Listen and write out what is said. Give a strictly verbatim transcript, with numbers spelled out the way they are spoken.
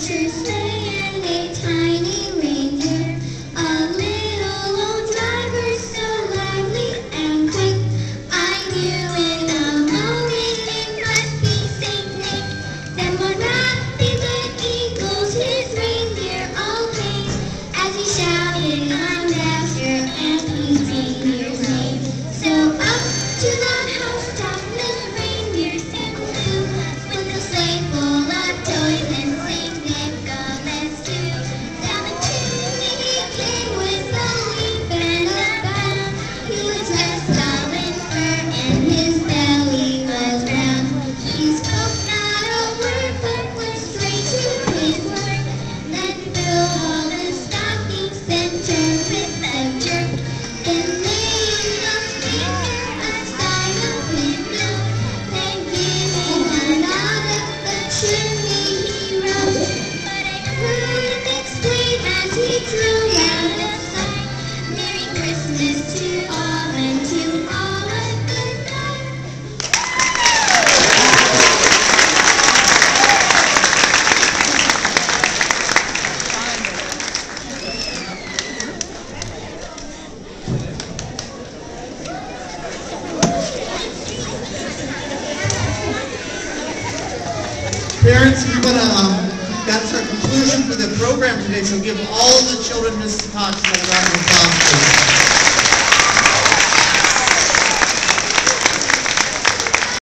adventure sleigh and a tiny reindeer. A little old driver so lively and quick. I knew in a moment it must be Saint Nick. Then more rapid than eagles his reindeer all raced, as he shouted on Dasher and his reindeer's name. So up to the housetop the reindeer soon flew, with a sleigh full of toys and Saint Nicholas too. Down the chimney he came whistling and a bound. He was dressed all in fur and his belly was round. He spoke not a word but went straight to his work, then filled all the stockings and turned with a jerk. Then laying the finger aside of his bill, then giving a nod up the chimney he rose. But I couldn't explain as he drew out a sign, Merry Christmas to all and to all a good night. Parents, we're gonna um, that's our conclusion for the program today. So give all the children Missus Cox a round of applause, please.